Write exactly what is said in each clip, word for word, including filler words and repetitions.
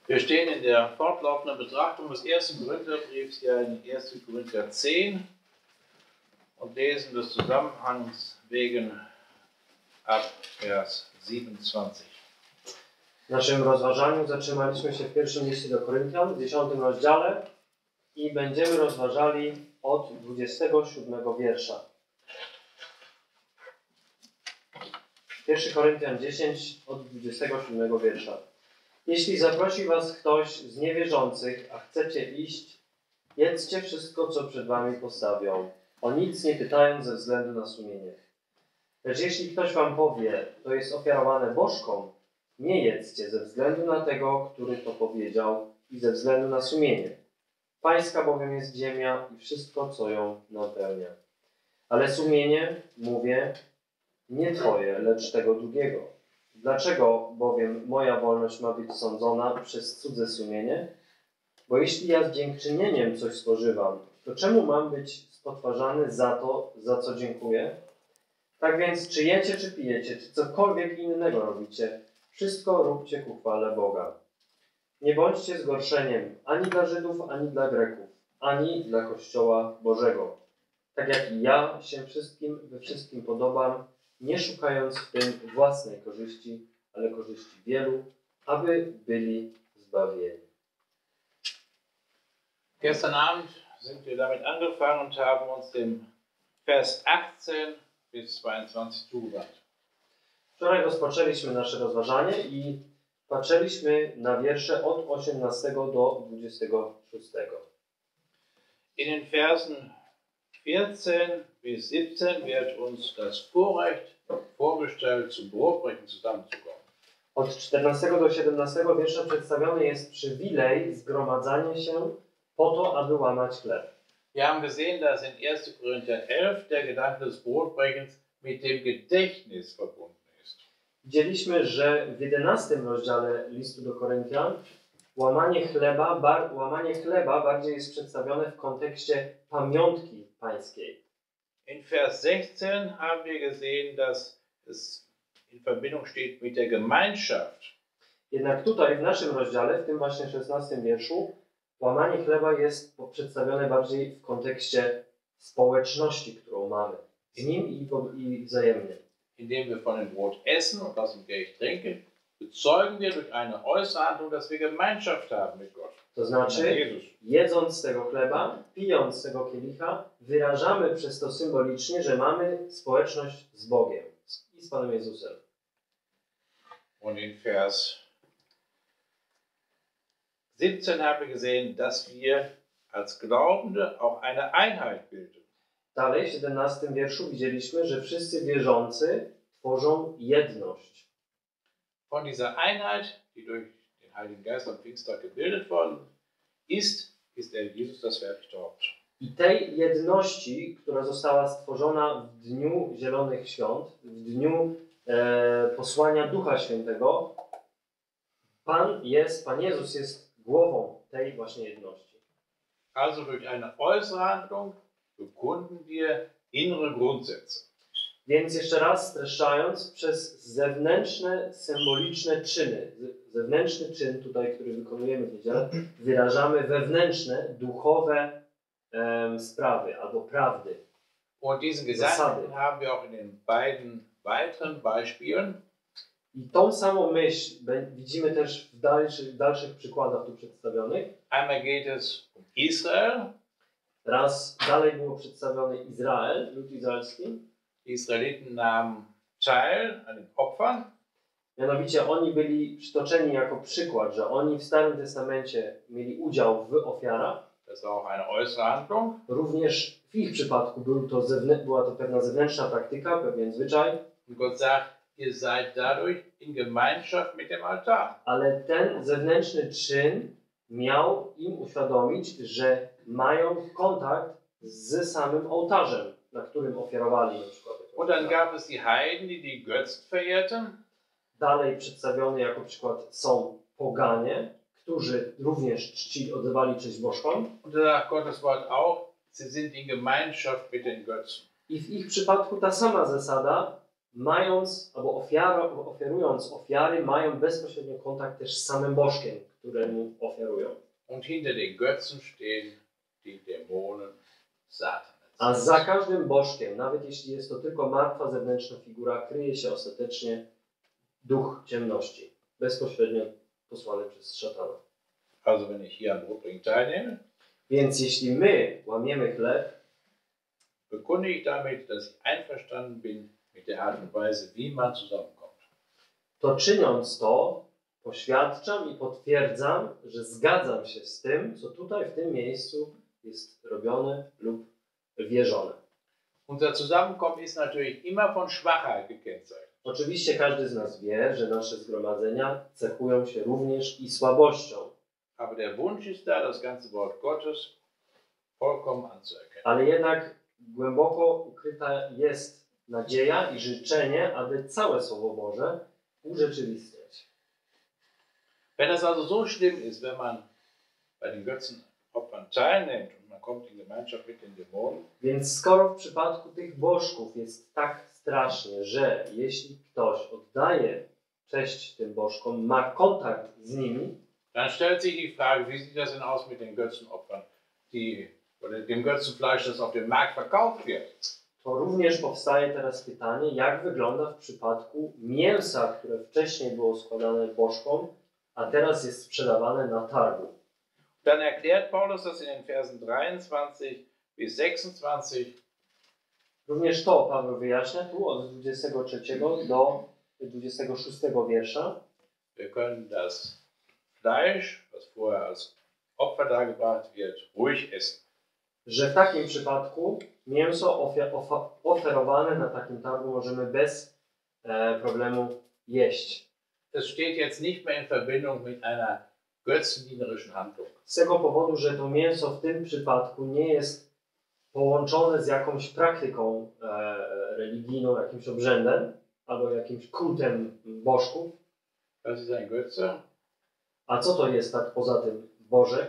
Wir stehen in der fortlaufenden Betrachtung des ersten Korintherbriefs hier in ersten Korinther zehn und lesen des Zusammenhangs wegen ab Vers siebenundzwanzig. W naszym rozważaniu zatrzymaliśmy się w pierwszym liście do Koryntian, w dziesiątym rozdziale i będziemy rozważali od dwudziestego siódmego wiersza. pierwszy Koryntian dziesięć od dwudziestego siódmego wiersza. Jeśli zaprosi was ktoś z niewierzących, a chcecie iść, jedzcie wszystko, co przed wami postawią, o nic nie pytając ze względu na sumienie. Lecz jeśli ktoś wam powie, to jest ofiarowane bożkom, nie jedzcie ze względu na tego, który to powiedział i ze względu na sumienie. Pańska bowiem jest ziemia i wszystko, co ją napełnia. Ale sumienie, mówię, nie twoje, lecz tego drugiego. Dlaczego bowiem moja wolność ma być sądzona przez cudze sumienie? Bo jeśli ja z dziękczynieniem coś spożywam, to czemu mam być spotwarzany za to, za co dziękuję? Tak więc, czy jecie, czy pijecie, czy cokolwiek innego robicie, wszystko róbcie ku chwale Boga. Nie bądźcie zgorszeniem ani dla Żydów, ani dla Greków, ani dla Kościoła Bożego. Tak jak i ja się wszystkim we wszystkim podobam, nie szukając w tym własnej korzyści, ale korzyści wielu, aby byli zbawieni. Gestern Abend sind wir damit angefangen und haben uns dem Vers achtzehn bis zweiundzwanzig zugewandt. Wczoraj rozpoczęliśmy nasze rozważanie i patrzyliśmy na wiersze od osiemnastego do dwudziestego szóstego. In den Versen vierzehn bis siebzehn wird uns das Vorrecht vorgestellt, zum Brotbrechen zusammenzukommen. Od czternastego do siedemnastego wiersza przedstawiony jest przywilej zgromadzania się po to, aby łamać chleb. Wir haben gesehen, dass in ersten Korinther elf der Gedanke des Brotbrechens mit dem Gedächtnis verbunden ist. Widzieliśmy, że w jedenastym rozdziale listu do Koryntian łamanie chleba, bar, łamanie chleba bardziej jest przedstawione w kontekście pamiątki pańskiej. In Vers sechzehn haben wir gesehen, dass es in Verbindung steht mit der Gemeinschaft. Jednak tutaj w naszym rozdziale, w tym właśnie szesnastym wierszu, łamanie chleba jest przedstawione bardziej w kontekście społeczności, którą mamy z nim i, i wzajemnie. Indem wir von dem Brot essen und aus dem Kelch trinken, bezeugen wir durch eine äußere Handlung, dass wir Gemeinschaft haben mit Gott. To znaczy, jedząc z tego chleba, pijąc z tego kielicha, wyrażamy przez to symbolicznie, że mamy społeczność z Bogiem i z Panem Jezusem. Und in Vers siebzehn haben wir gesehen, dass wir als Glaubende auch eine Einheit bilden. Dalej, w siedemnastym wierszu widzieliśmy, że wszyscy wierzący tworzą jedność. Von dieser Einheit, die durch den Heiligen Geist am Pfingsttag gebildet worden ist, ist der Jesus das Werk Haupt. I tej jedności, która została stworzona w dniu Zielonych Świąt, w dniu e, posłania Ducha Świętego, Pan jest, Pan Jezus jest głową tej właśnie jedności. Also durch eine äußere Handlung bekunden wir innere Grundsätze. Więc jeszcze raz streszczając, przez zewnętrzne, symboliczne czyny, zewnętrzny czyn tutaj, który wykonujemy w niedzielę, wyrażamy wewnętrzne, duchowe um, sprawy albo prawdy. Und diesen Gedanken haben wir auch in den beiden weiteren Beispielen. I tą samą myśl widzimy też w dalszych, dalszych przykładach tu przedstawionych. Einmal geht es um Israel. Raz dalej było przedstawiony Izrael, lud izraelski. Die Israeliten nahmen teil an den Opfern. Mianowicie oni byli przytoczeni jako przykład, że oni w Starym Testamencie mieli udział w ofiarach. Das war auch eine äußere Handlung. Również w ich przypadku był to zewnę- była to pewna zewnętrzna praktyka, pewien zwyczaj. Und Gott sagt, ihr seid dadurch in Gemeinschaft mit dem Altar. Ale ten zewnętrzny czyn miał im uświadomić, że mają kontakt z samym ołtarzem, na którym ofiarowali na przykład. Und dann gab es die Heiden, die die Götzen verehrten. Dalej przedstawiony jako przykład są poganie, którzy również czcili, oddawali cześć bożkom. Und da sagt Gottes Wort auch, sie sind in Gemeinschaft mit den Götzen. I w ich przypadku ta sama zasada mając, albo ofiaro, ofiarując ofiary, mają bezpośrednio kontakt też z samym bożkiem, któremu ofiarują. Und hinter den Götzen stehen die Dämonen Satans. A za każdym bożkiem, nawet jeśli jest to tylko martwa zewnętrzna figura, kryje się ostatecznie duch ciemności, bezpośrednio posłany przez szatana. Also wenn ich hier am Brotbringen teilnehme, Więc jeśli my łamiemy chleb, bekunde ich damit, dass ich einverstanden bin mit der Art und Weise, wie man zusammenkommt. to czyniąc to, poświadczam i potwierdzam, że zgadzam się z tym, co tutaj w tym miejscu jest robione lub wierzone. Unser Zusammenkommen ist natürlich immer von Schwachheit gekennzeichnet. Oczywiście każdy z nas wie, że nasze zgromadzenia cechują się również i słabością. Aber der Wunsch ist da, das ganze Wort Gottes vollkommen anzuerkennen. Ale jednak głęboko ukryta jest nadzieja i życzenie, aby całe Słowo Boże urzeczywistniać. Wenn das also so schlimm ist, wenn man bei den Götzenopfern teilnimmt und man kommt in Gemeinschaft mit den Dämonen, Więc skoro w przypadku tych bożków jest tak strasznie, że jeśli ktoś oddaje cześć tym bożkom, ma kontakt z nimi, dann stellt sich die Frage, wie sieht das denn aus mit den Götzenopfern, die, oder dem Götzenfleisch, das auf dem Markt verkauft wird? to również powstaje teraz pytanie, jak wygląda w przypadku mięsa, które wcześniej było składane bożkom, a teraz jest sprzedawane na targu. Dann erklärt Paulus das in den Versen dreiundzwanzig bis sechsundzwanzig. Również to Paweł wyjaśnia tu od dwudziestego trzeciego do dwudziestego szóstego wiersza. Wir können das Fleisch, was vorher als Opfer dargebracht wird, ruhig essen. Że w takim przypadku mięso ofiar, ofa, oferowane na takim targu możemy bez e, problemu jeść. Es steht jetzt nicht mehr in Verbindung mit einer götzendienerischen Handlung. Z tego powodu, że to mięso w tym przypadku nie jest połączone z jakąś praktyką e, religijną, jakimś obrzędem albo jakimś kultem bożków. Was ist ein Götze? A co to jest tak poza tym bożek?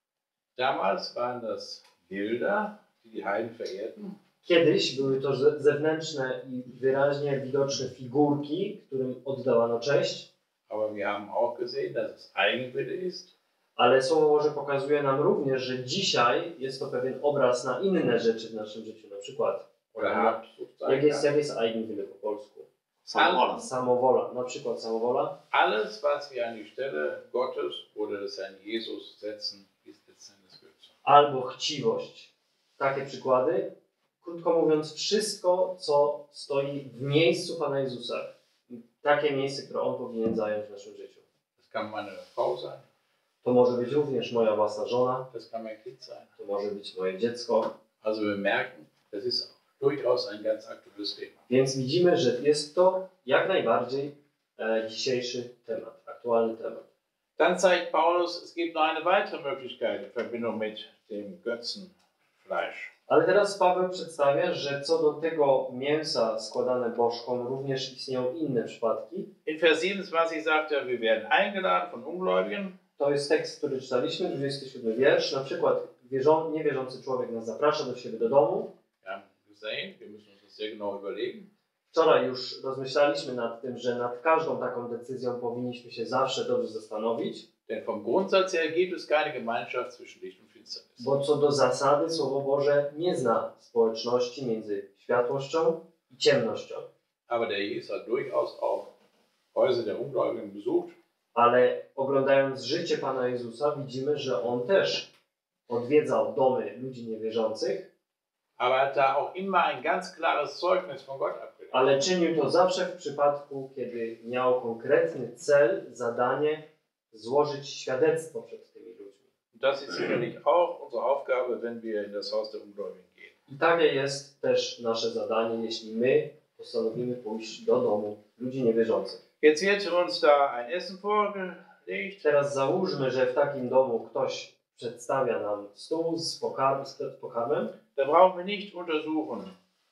Damals waren das Bilder, die die Heiden verehrten. Kiedyś były to ze- zewnętrzne i wyraźnie widoczne figurki, którym oddawano cześć, Aber wir haben auch gesehen, dass es Eigenwille ist. ale Słowo Boże pokazuje nam również, że dzisiaj jest to pewien obraz na inne rzeczy w naszym życiu. Na przykład, Oder Habsucht sein jak jest, kann. jak jest Eigenwille po polsku? Samowola. Samowola. Na przykład samowola. Alles, was wir an die Stelle Gottes oder des Herrn Jesus setzen, ist letztendlich Götze. Albo chciwość. Takie przykłady. Krótko mówiąc, wszystko, co stoi w miejscu Pana Jezusa. Takie miejsce, które On powinien zająć w naszym życiu. Das kann meine Frau sein, To może być również moja własna żona, das kann mein Kind sein. to może być moje dziecko. Also wir merken, das ist durchaus ein ganz aktuelles Thema. Więc widzimy, że jest to jak najbardziej e, dzisiejszy temat, aktualny temat. Dann zeigt Paulus, es gibt noch eine weitere Möglichkeit in Verbindung mit dem Götzenfleisch. Ale teraz Paweł przedstawia, że co do tego mięsa składane bożkom również istnieją inne przypadki. In Vers siebenundzwanzig sagt er, wir werden eingeladen von Ungläubigen. To jest tekst, który czytaliśmy, dwudziesty siódmy wiersz. Na przykład wierzą, niewierzący człowiek nas zaprasza do siebie do domu. Wir haben gesehen, wir müssen uns das sehr genau überlegen. Wczoraj już rozmyślaliśmy nad tym, że nad każdą taką decyzją powinniśmy się zawsze dobrze zastanowić, Denn vom Grundsatz her gibt es keine Gemeinschaft zwischen Licht und Finsternis. bo co do zasady Słowo Boże nie zna społeczności między światłością i ciemnością. Aber der Jesus hat durchaus auch Häuser der Ungläubigen besucht. Ale oglądając życie Pana Jezusa widzimy, że On też odwiedzał domy ludzi niewierzących, Aber er hat da auch immer ein ganz klares Zeugnis von Gott abgelegt. ale czynił to zawsze w przypadku, kiedy miał konkretny cel, zadanie złożyć świadectwo przed tymi ludźmi. Das ist sicherlich auch unsere Aufgabe, wenn wir in das Haus der Ungläubigen gehen. I takie jest też nasze zadanie, jeśli my postanowimy pójść do domu ludzi niewierzących. Jetzt wird uns da ein Essen vorgelegt. Teraz załóżmy, że w takim domu ktoś przedstawia nam stół z, pokarm, z pokarmem Da brauchen wir nicht untersuchen,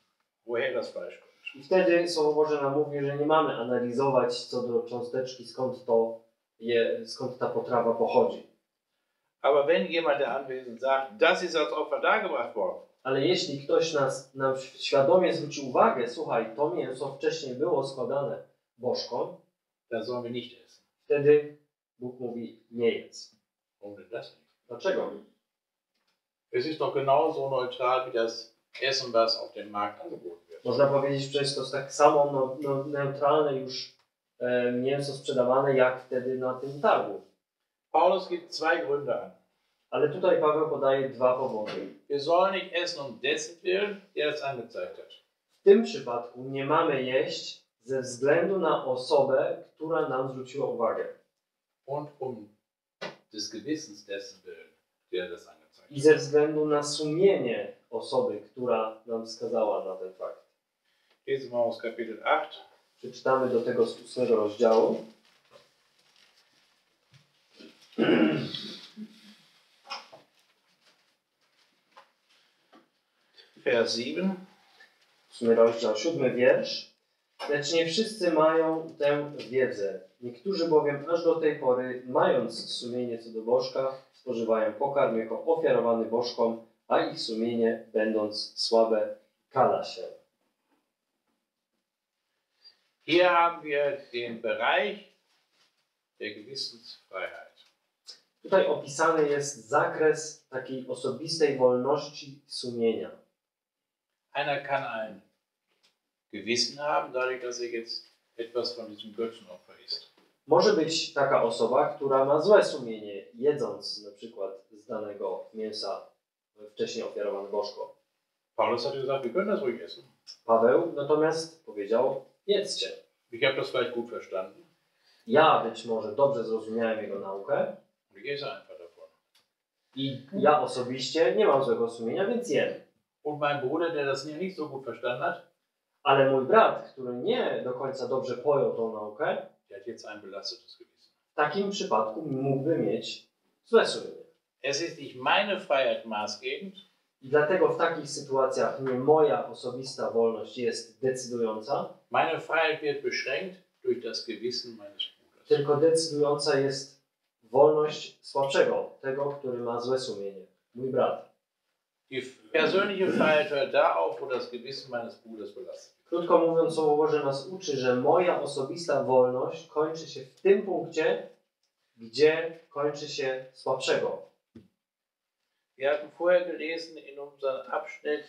woher das Fleisch kommt. i wtedy Słowo Boże nam mówi, że nie mamy analizować co do cząsteczki, skąd, to je, skąd ta potrawa pochodzi. Aber wenn jemand der Anwesenden sagt, das ist als Opfer dargebracht worden, Ale jeśli ktoś nas, nam świadomie zwróci uwagę, słuchaj, to mięso wcześniej było składane bożkom, dann sollen wir nicht essen. wtedy Bóg mówi, nie jedz. Warum denn das nicht? Dlaczego? Es ist doch genauso neutral wie das Essen, was auf dem Markt angeboten wird. Można powiedzieć, że to jest tak samo no, no, neutralne już e, mięso sprzedawane, jak wtedy na tym targu. Paulus gibt zwei Gründe an. Ale tutaj Paweł podaje dwa powody. Wir sollen nicht essen um dessen Willen, der es angezeigt hat. W tym przypadku nie mamy jeść ze względu na osobę, która nam zwróciła uwagę. Und um des Gewissens dessen Willen, der das angezeigt hat. I ze względu na sumienie osoby, która nam wskazała na ten fakt. Lesen wir aus Kapitel acht. Przeczytamy do tego z ósmego rozdziału. Vers sieben. Ósmy rozdział, siódmy wiersz. Lecz nie wszyscy mają tę wiedzę. Niektórzy bowiem aż do tej pory, mając sumienie co do bożka, spożywają pokarm jako ofiarowany bożkom, a ich sumienie, będąc słabe, kala się. Hier haben wir den Bereich der Gewissensfreiheit. Tutaj opisany jest zakres takiej osobistej wolności sumienia. Einer kann ein Gewissen haben, dadurch, dass er jetzt etwas von diesem Götzenopfer isst. Może być taka osoba, która ma złe sumienie, jedząc na przykład z danego mięsa wcześniej ofiarowane bożkom. Paulus hat gesagt, wir können das ruhig essen. Paweł natomiast powiedział, jedzcie. Ich habe das vielleicht gut verstanden. Ja być może dobrze zrozumiałem jego naukę Und ich esse einfach davon. i ja osobiście nie mam złego sumienia, więc jem. Und mein Bruder, der das nicht so gut verstanden hat, Ale mój brat, który nie do końca dobrze pojął tą naukę, der hat jetzt ein belastetes Gewissen. w takim przypadku mógłby mieć złe sumienie. Es ist nicht meine Freiheit maßgebend, I dlatego w takich sytuacjach nie moja osobista wolność jest decydująca, meine Freiheit wird beschränkt durch das Gewissen meines Bruders. tylko decydująca jest wolność słabszego, tego, który ma złe sumienie, mój brat. Die persönliche Freiheit hört da auf, wo das Gewissen meines Bruders belastet wird. Krótko mówiąc, Słowo Boże nas uczy, że moja osobista wolność kończy się w tym punkcie, gdzie kończy się słabszego. Wir hatten vorher gelesen in unserem Abschnitt,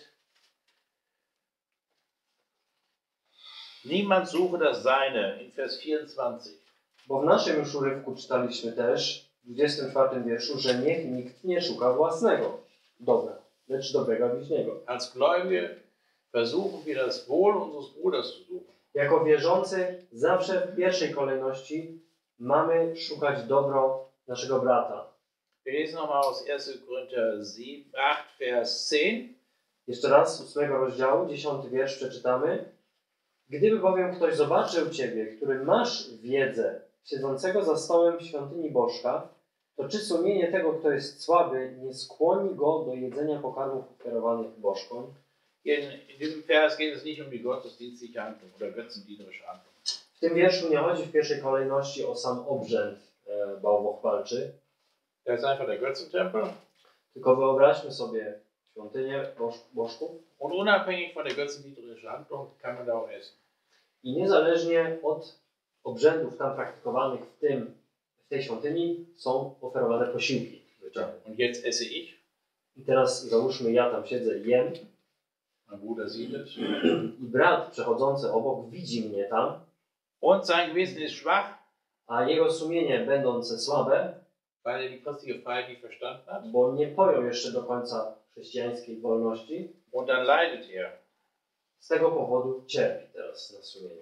niemand suche das Seine, in Vers vierundzwanzig. Bo w naszym już urywku czytaliśmy też w dwudziestym czwartym wierszu, że niech nikt nie szuka własnego dobra, lecz dobrego bliźniego. Als Gläubige versuchen wir das Wohl unseres Bruders zu suchen. Jako wierzący zawsze w pierwszej kolejności mamy szukać dobro naszego brata. Wir lesen nochmal aus erster Korinther sieben, acht, Vers zehn. Jeszcze raz z ósmego rozdziału, dziesiąty wiersz przeczytamy. Gdyby bowiem ktoś zobaczył Ciebie, który masz wiedzę, siedzącego za stołem w świątyni bożka, to czy sumienie tego, kto jest słaby, nie skłoni go do jedzenia pokarmów ofiarowanych bożkom? In, in diesem Vers geht es nicht um die gottesdienstliche Handlung oder götzendienerische Handlung. W tym wierszu nie chodzi w pierwszej kolejności o sam obrzęd e, bałwochwalczy, Da ist einfach der Götzentempel. tylko wyobraźmy sobie świątynię boż, bożków Und unabhängig von der götzendienerischen Handlung kann man da auch essen. i niezależnie od obrzędów tam praktykowanych w, tym, w tej świątyni są oferowane posiłki. Und jetzt esse ich. I teraz załóżmy, ja tam siedzę i jem Mein Bruder sieht es. i brat przechodzący obok widzi mnie tam, Und sein Gewissen ist schwach, a jego sumienie będące słabe, weil er die christliche Freiheit nicht verstanden hat. bo nie pojął jeszcze do końca chrześcijańskiej wolności, Und dann leidet er. z tego powodu cierpi teraz na sumieniu.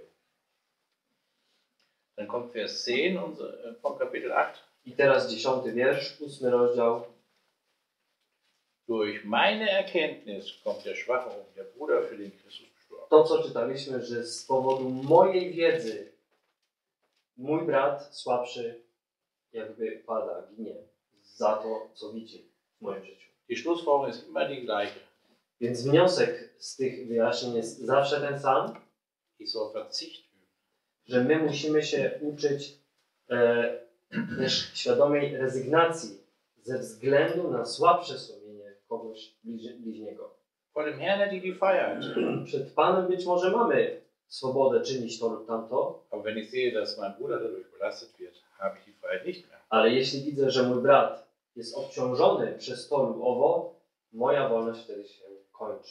Dann kommt Vers zehn unser, vom Kapitel acht. I teraz dziesiąty wiersz, ósmy rozdział. Durch meine Erkenntnis kommt der Schwache um, der Bruder für den Christus gestorben. To, co czytaliśmy, że z powodu mojej wiedzy mój brat słabszy jakby pada, ginie za to, co widzi w moim życiu. Die Schlussfolgerung ist immer die gleiche. Więc wniosek z tych wyjaśnień jest zawsze ten sam, Ich soll Verzicht üben. że my musimy się uczyć e, też świadomej rezygnacji ze względu na słabsze sumienie kogoś bliź, bliźniego. Vor dem Herrn hätte ich die Freiheit. Przed Panem być może mamy swobodę czynić to lub tamto, Aber wenn ich sehe, dass mein Bruder dadurch belastet wird, habe ich die Freiheit nicht mehr. ale jeśli widzę, że mój brat jest obciążony przez to lub owo, moja wolność wtedy się kończy.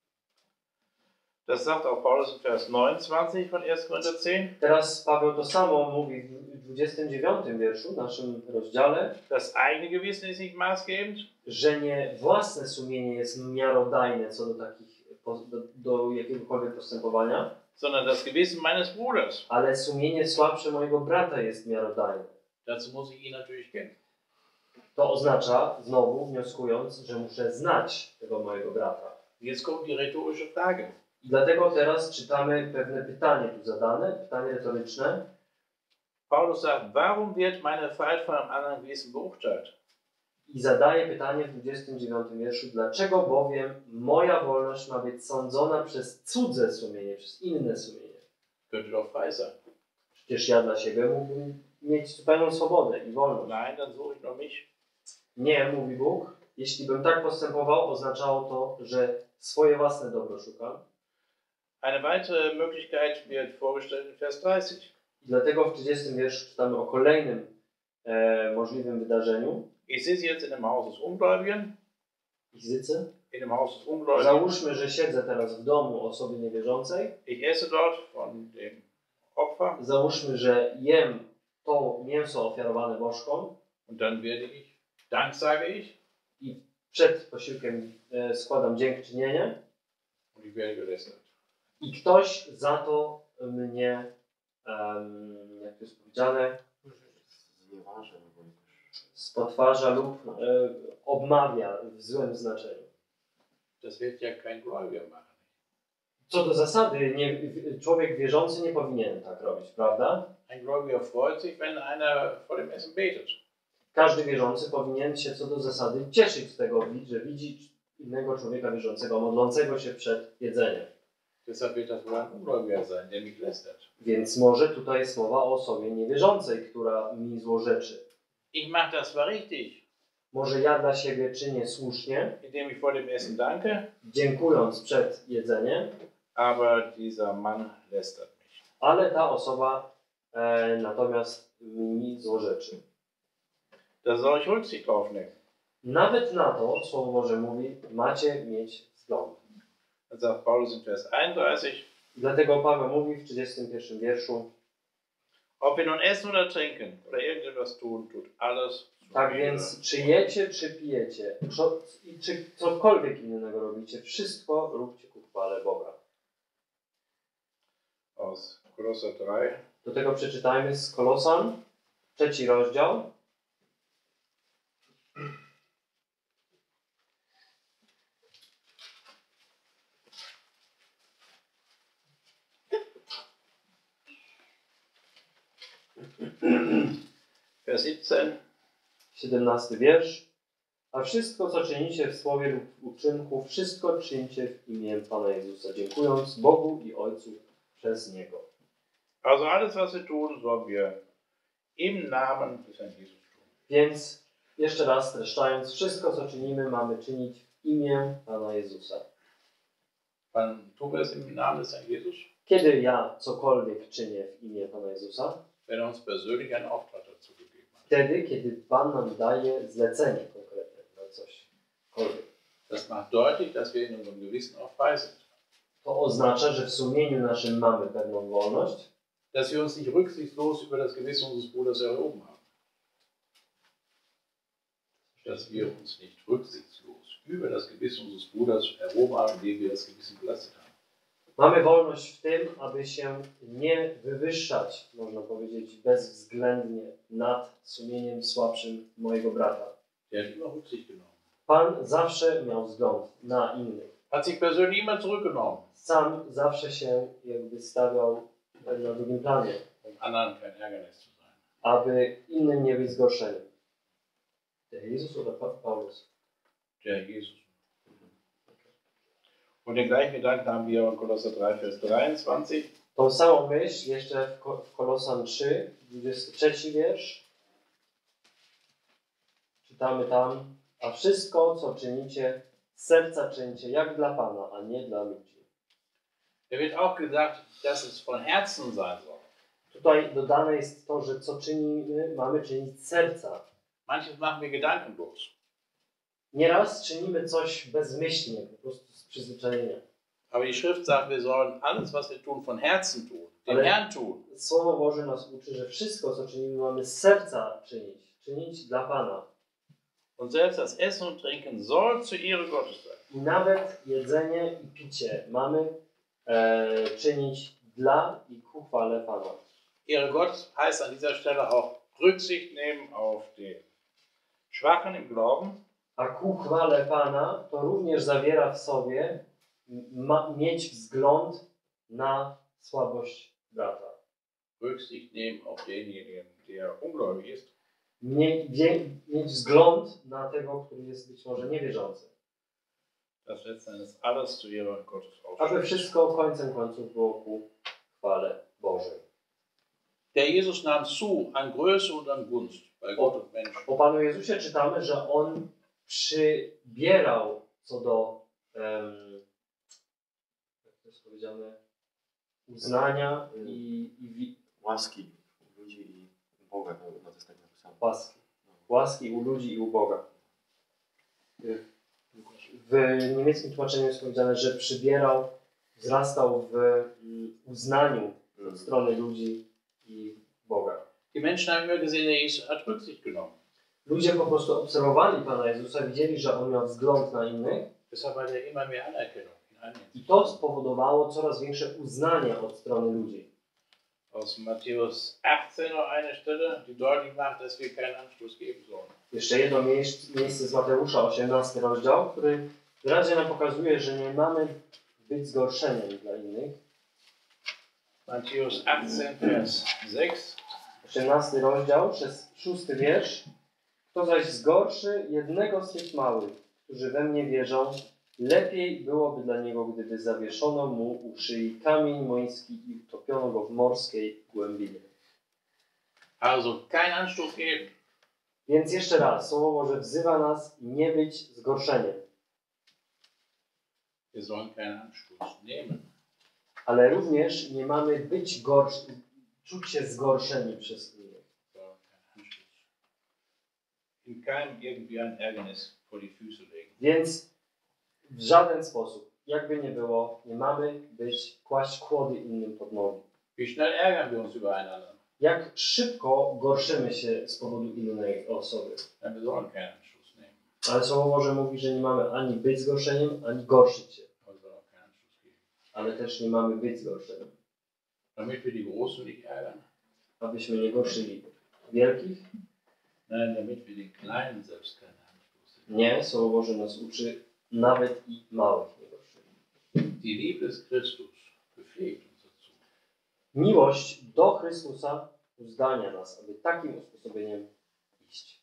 Das sagt auch Paulus in Vers neunundzwanzig von erster Korinther zehn. Teraz Paweł to samo mówi w dwudziestym dziewiątym wierszu, w naszym rozdziale, Das eigene Gewissen ist nicht maßgebend, że nie własne sumienie jest miarodajne co do takich, do, do jakiegokolwiek postępowania, sondern das Gewissen meines Bruders. ale sumienie słabsze mojego brata jest miarodajne. Dazu muss ich ihn natürlich kennen. To oznacza, znowu wnioskując, że muszę znać tego mojego brata. Jetzt kommt die rhetorische Frage. I dlatego teraz czytamy pewne pytanie tu zadane, pytanie retoryczne. Paulus sagt, warum wird meine Freiheit von einem anderen Gewissen beurteilt? I zadaje pytanie w dwudziestym dziewiątym wierszu, dlaczego bowiem moja wolność ma być sądzona przez cudze sumienie, przez inne sumienie? Könnte doch frei sein. Przecież ja dla siebie mógłbym mieć zupełną swobodę i wolność. Nein, dann suche ich noch mich. Nie, mówi Bóg, jeśli bym tak postępował, oznaczało to, że swoje własne dobro szukam. Eine weitere Möglichkeit wird vorgestellt in Vers dreißig. I dlatego w trzydziestym wierszu czytamy o kolejnym e, możliwym wydarzeniu. Ich sitze jetzt in dem Haus des Ungläubigen. Ich sitze. In dem Haus des Ungläubigen. Załóżmy, że siedzę teraz w domu osoby niewierzącej. Ich esse dort von dem Opfer. Załóżmy, że jem to mięso ofiarowane bożkom. Und dann werde ich, Dank sage ich. I przed posiłkiem e, składam dziękczynienie. Und ich werde gelästert. I ktoś za to mnie, um, jak to jest powiedziane, spotwarza lub e, obmawia w złym znaczeniu. Das wird ja kein Gläubiger machen. Co do zasady, nie, człowiek wierzący nie powinien tak robić, prawda? Ein Gläubiger freut sich, wenn einer vor dem Essen betet. Każdy wierzący powinien się co do zasady cieszyć z tego, że widzi innego człowieka wierzącego, modlącego się przed jedzeniem. Deshalb wird das wohl ein Ungläubiger sein, der mich lästert. Więc może tutaj jest mowa o osobie niewierzącej, która mi złorzeczy. Ich mache das zwar richtig, Może ja dla siebie czynię słusznie, indem ich vor dem Essen danke, dziękując przed jedzeniem, aber dieser Mann lästert mich. ale ta osoba e, natomiast mi złorzeczy. Da soll ich Rücksicht drauf nehmen. Nawet na to, Słowo Boże mówi, macie mieć wzgląd. Dann sagt Paulus in Vers einunddreißig, Dlatego Paweł mówi w trzydziestym pierwszym wierszu, ob wir nun essen oder trinken oder irgendetwas tun, tut alles zu tak mir. więc czy jecie, czy pijecie, co, i czy cokolwiek innego robicie, wszystko róbcie ku chwale Boga. Aus Kolosser drei. Do tego przeczytajmy z Kolosan, trzeci rozdział. Vers siebzehn. siedemnasty wiersz. A wszystko, co czynicie w słowie lub w uczynku, wszystko czyńcie w imię Pana Jezusa, dziękując Bogu i Ojcu przez Niego. Also alles, was wir tun, sollen wir im Namen des Herrn Jesus tun. Więc jeszcze raz streszczając, wszystko, co czynimy, mamy czynić w imię Pana Jezusa. Wann tun wir es im Namen des Herrn Jesus? Kiedy ja cokolwiek czynię w imię Pana Jezusa? Wenn er uns persönlich einen Auftrag dazu gegeben hat. Wtedy, kiedy Pan nam daje zlecenie konkretne na cośkolwiek. Das macht deutlich, dass wir in unserem Gewissen auch frei sind. To oznacza, że w sumieniu naszym mamy pewną wolność, Dass wir uns nicht rücksichtslos über das Gewissen unseres Bruders erhoben haben. Dass wir uns nicht rücksichtslos über das Gewissen unseres Bruders erhoben haben, indem wir das Gewissen belastet haben. mamy wolność w tym, aby się nie wywyższać, można powiedzieć, bezwzględnie nad sumieniem słabszym mojego brata. Der hat immer Rücksicht genommen. Pan zawsze miał wzgląd na innych. Hat sich persönlich immer zurückgenommen, Sam zawsze się jakby stawiał na drugim planie, um anderen kein Ärgernis zu sein. aby innym nie być zgorszeniem. Der Jezus oder Pa- Paulus? Der Jesus. Und den gleichen Gedanken haben wir in Kolosser drei, Vers dreiundzwanzig. Tą samą myśl jeszcze w Ko- w Kolosan trzy, dwudziesty trzeci wiersz. Czytamy tam, a wszystko, co czynicie, serca czyńcie jak dla Pana, a nie dla ludzi. Da wird auch gesagt, dass es von Herzen sein soll. Tutaj dodane jest to, że co czynimy, mamy czynić z serca. Manches machen wir gedankenlos. Nieraz czynimy coś bezmyślnie, po prostu z przyzwyczajenia. Aber die Schrift sagt, wir sollen alles, was wir tun, von Herzen tun, dem Ale Herrn tun. Słowo Boże nas uczy, że wszystko, co czynimy, mamy z serca czynić. Czynić dla Pana. Und selbst das Essen und Trinken soll zur Ehre Gottes sein. I nawet jedzenie i picie mamy e, czynić dla i ku chwale Pana. Ehre Gottes heißt an dieser Stelle auch Rücksicht nehmen auf den Schwachen im Glauben. A ku chwale Pana to również zawiera w sobie ma, mieć wzgląd na słabość brata. Rücksicht nehmen auf denjenigen, der ungläubig ist. Mie, wie, mieć wzgląd na tego, który jest być może niewierzący. Das letzte ist alles zu Ehre Gottes Aby ausschließt. wszystko końcem końców było ku chwale Bożej. Der Jesus nahm zu an Größe und an Gunst bei Gott und Menschen. O Panu Jezusie czytamy, że On przybierał co do um, jak to jest powiedziane, uznania i, i wi- Łaski u ludzi i u Boga, no, no to jest tak napisane. łaski. Łaski u ludzi i u Boga. W niemieckim tłumaczeniu jest powiedziane, że przybierał, wzrastał w uznaniu od strony ludzi i Boga. Die Menschen haben immer gesehen, der Jesus hat Rücksicht genommen. Ludzie po prostu obserwowali Pana Jezusa, widzieli, że On miał wzgląd na innych Deshalb hat er immer mehr Anerkennung in allen i Hinsichten. to spowodowało coraz większe uznanie od strony ludzi. Aus Matthäus achtzehn noch eine Stelle, die deutlich macht, dass wir keinen Anstoß geben sollen. Jeszcze jedno miejsce, miejsce z Mateusza, osiemnasty rozdział, który wyraźnie nam pokazuje, że nie mamy być zgorszeniem dla innych. Matthäus achtzehn, Vers sechs. osiemnasty rozdział, przez szósty wiersz. Kto zaś zgorszy jednego z tych małych, którzy we mnie wierzą, lepiej byłoby dla niego, gdyby zawieszono mu u szyi kamień młyński i utopiono go w morskiej głębinie. Also kein Anstoß geben. Więc jeszcze raz, Słowo Boże wzywa nas nie być zgorszeniem, Wir sollen keinen Anstoß nehmen. ale również nie mamy być gorszy, czuć się zgorszeni przez innych. Wir sollen keinen Anstoß. In keinem irgendwie ein Ärgernis vor die Füße legen. Więc w żaden sposób, jakby nie było, nie mamy być kłaść kłody innym pod nogi. Wie schnell ärgern wir uns übereinander? Jak szybko gorszymy się z powodu innej osoby. Ja, wir sollen keinen Anstoß nehmen. Ale Słowo Boże mówi, że nie mamy ani być zgorszeniem, ani gorszyć się. Aber wir sollen auch keinen Anstoß geben. Ale też nie mamy być zgorszeniem. Damit wir die Großen nicht ärgern. Abyśmy nie gorszyli wielkich. Nein, damit wir den Kleinen selbst keinen Anstoß nehmen. Nie, Słowo Boże nas uczy nawet i małych nie gorszyli. Die Liebe des Christus befähigt uns dazu. Miłość do Chrystusa uzdania nas, aby takim usposobieniem iść.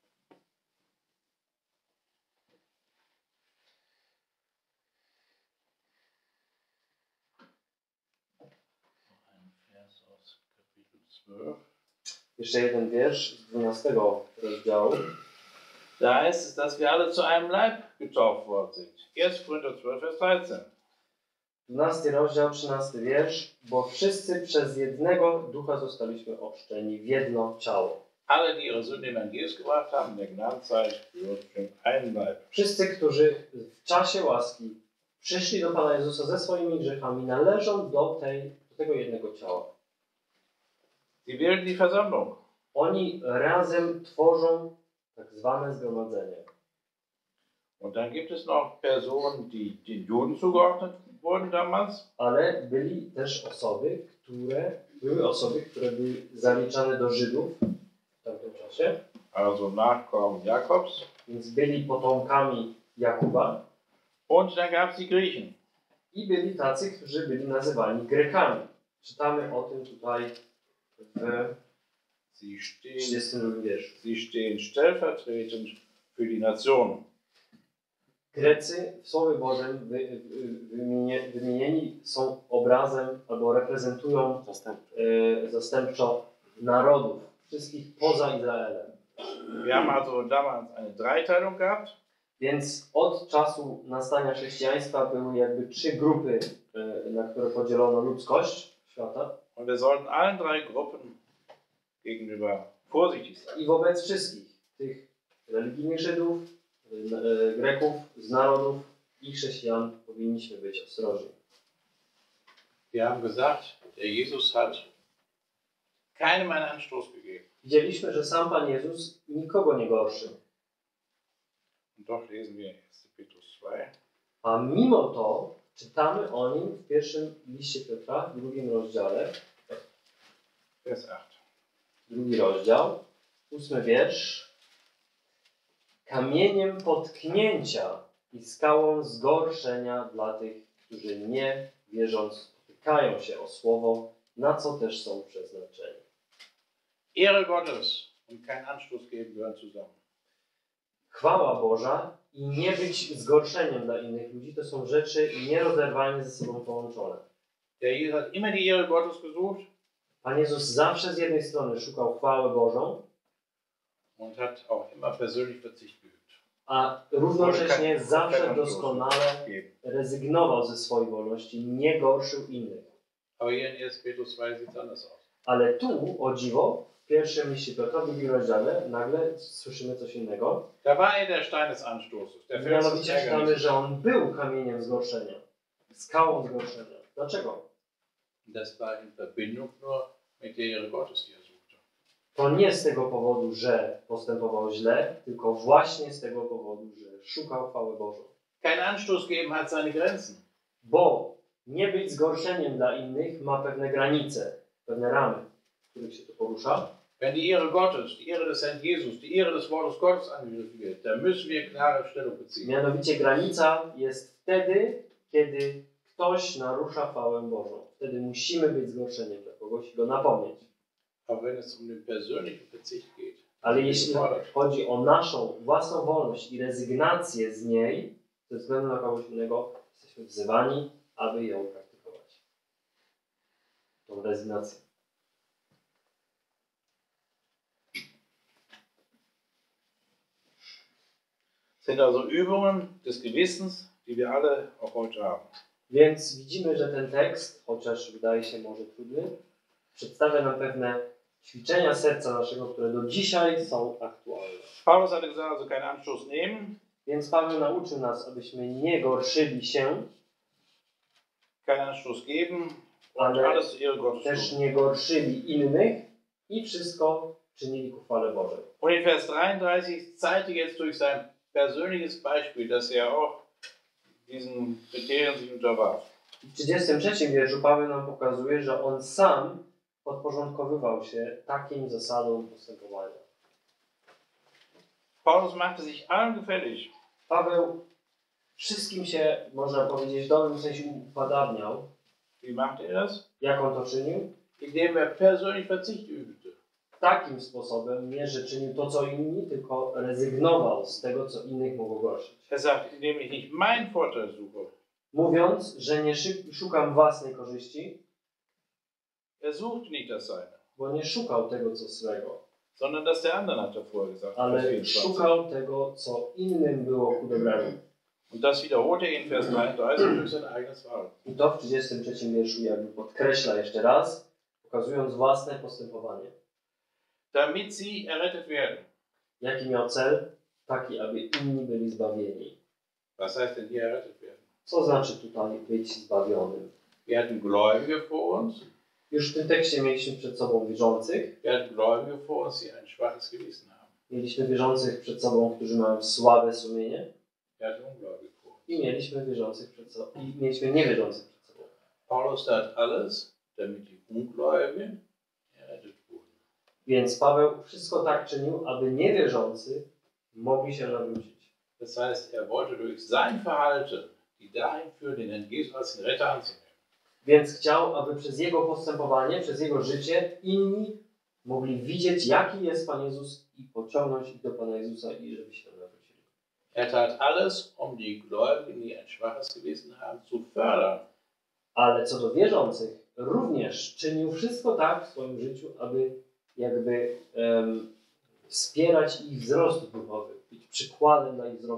Noch ein Vers aus Kapitel zwölf. Jeszcze jeden wiersz z dwunastego rozdziału. Da heißt es, dass wir alle zu einem Leib getauft worden sind. erster Korinther zwölf, Vers dreizehn. dwunasty rozdział, trzynasty wiersz. Bo wszyscy przez jednego ducha zostaliśmy ochrzczeni w jedno ciało. Alle, die ihre Sünde in Evangelium gebracht haben, in der Gnadenzeit gehörten einen Leib. Wszyscy, którzy w czasie łaski przyszli do Pana Jezusa ze swoimi grzechami, należą do, tej, do tego jednego ciała. Sie bilden die Versammlung. Oni razem tworzą tak zwane zgromadzenie. Und dann gibt es noch Personen, die den Juden zugeordnet wurden damals. Ale byli też osoby, które były osoby, które były zaliczane do Żydów w tamtym czasie, Also Nachkommen Jakobs. więc byli potomkami Jakuba Und dann gab es die Griechen. i byli tacy, którzy byli nazywani Grekami. Czytamy o tym tutaj w Sie stehen, trzydziestym drugim wierszu. sie stehen stellvertretend für die Nationen. Grecy w Słowie Bożym wy, wy, wymienie, wymienieni są obrazem albo reprezentują Zastępczy. e, zastępczo narodów, wszystkich poza Izraelem. Wir haben also damals eine Dreiteilung gehabt. Więc od czasu nastania chrześcijaństwa były jakby trzy grupy, na które podzielono ludzkość świata. Und wir sollten allen drei Gruppen gegenüber vorsichtig sein. I wobec wszystkich tych religijnych Żydów, Greków, z narodów i chrześcijan powinniśmy być ostrożni. Wir haben gesagt, der Jesus hat keinem einen Anstoß gegeben. Widzieliśmy, że sam Pan Jezus nikogo nie gorszył. Und doch lesen wir erster Petrus zwei. A mimo to czytamy o nim w pierwszym liście Piotra, w drugim rozdziale. Vers acht. Drugi rozdział, ósmy wiersz. Kamieniem potknięcia i skałą zgorszenia dla tych, którzy nie wierząc potykają się o słowo, na co też są przeznaczeni. Ehre Gottes und kein Anstoß geben gehören zusammen. Chwała Boża i nie być zgorszeniem dla innych ludzi to są rzeczy nierozerwalnie ze sobą połączone. Der Jesus hat immer die Ehre Gottes gesucht Pan Jezus zawsze z jednej strony szukał chwały Bożą, und hat auch immer persönlich Verzicht geübt. a równocześnie zawsze doskonale Geben. rezygnował ze swojej wolności, nie gorszył innych. Aber hier in erster Petrus zwei sieht es anders aus. Ale tu, o dziwo, w pierwszym liście Piotra, w drugim rozdziale, nagle słyszymy coś innego. Da war er der Stein des Anstoßes, der Fels des Mianowicie czytamy, Ärgernisses. że on był kamieniem zgorszenia, skałą zgorszenia. Dlaczego? Das war in Verbindung nur mit der Ehre Gottes, die er suchte. To nie z tego powodu, że postępował źle, tylko właśnie z tego powodu, że szukał chwały Bożą. Kein Anstoß geben hat seine Grenzen. Bo nie być zgorszeniem dla innych ma pewne granice, pewne ramy, w których się to porusza. Wenn die Ehre Gottes, die Ehre des Herrn Jesus, die Ehre des Wortes Gottes angegriffen wird, dann müssen wir klare Stellung beziehen. Mianowicie granica jest wtedy, kiedy ktoś narusza chwałę Bożą. Wtedy musimy być zgorszeniem dla kogoś i go napomnieć. Aber wenn es um den persönlichen Verzicht geht, Ale jeśli chodzi o naszą własną wolność i rezygnację z niej, ze względu na kogoś innego, jesteśmy wzywani, aby ją praktykować. Tą rezygnację. sind also Übungen des Gewissens, die wir alle auch heute haben. Więc widzimy, że ten tekst, chociaż wydaje się może trudny, przedstawia nam pewne ćwiczenia serca naszego, które do dzisiaj są aktualne. Paulus hatte gesagt, also keinen Anstoß nehmen, Więc Paweł nauczył nas, abyśmy nie gorszyli się, keinen Anstoß geben und ale alles zur Ehre Gottes też tun. nie gorszyli innych i wszystko czynili ku chwale Bożej. Und in Vers dreiunddreißig zeigt er jetzt durch sein persönliches Beispiel, dass er auch diesen Kriterien sich unterwarf. W trzydziestym trzecim wierszu Paweł nam pokazuje, że on sam podporządkowywał się takim zasadom postępowania. Paulus machte sich allen gefällig. Paweł wszystkim się, można powiedzieć, w dobrym sensie upadabniał. Wie machte er das? Jak on to czynił? Indem er persönlich Verzicht übte. Takim sposobem, nie że czynił to, co inni, tylko rezygnował z tego, co innych mogło gorszyć. Er sagt, indem ich nicht meinen Vorteil suche. Mówiąc, że nie szy- szukam własnej korzyści, Er suchte nicht das Seine, bo nie szukał tego, co swego, sondern das der anderen, hat er vorher gesagt. Vers ale vierundzwanzig. szukał tego, co innym było ku dobremu. Und das wiederholt er in Vers dreiunddreißig durch sein eigenes Verhalten. I to w trzydziestym trzecim wierszu jakby podkreśla jeszcze raz, pokazując własne postępowanie. Damit sie errettet werden. Jaki miał cel? Taki, aby inni byli zbawieni. Was heißt denn hier errettet werden? Co znaczy tutaj być zbawionym? Wir hatten Gläubige vor uns. Już w tym tekście mieliśmy przed sobą wierzących. Wir hatten Gläubige vor uns, die ein schwaches Gewissen haben. Mieliśmy wierzących przed sobą, którzy mają słabe sumienie. Wir hatten Ungläubige vor uns. I mieliśmy wierzących przed sobą. I mieliśmy niewierzących przed sobą. Paulus tat alles, damit die Ungläubigen errettet wurden. Więc Paweł wszystko tak czynił, aby niewierzący mogli się nawrócić. Das heißt, er wollte durch sein Verhalten die dahin führen, den Herrn Jesus als den Retter anzunehmen. Więc chciał, aby przez jego postępowanie, przez jego życie inni mogli widzieć, jaki jest Pan Jezus i pociągnąć ich do Pana Jezusa i żeby się nawrócili. Er tat alles, um die Gläubigen, die ein schwaches Gewissen haben, zu fördern. Ale co do wierzących, również czynił wszystko tak w swoim życiu, aby jakby um, wspierać ich wzrost duchowy, być przykładem dla ich wzrostu.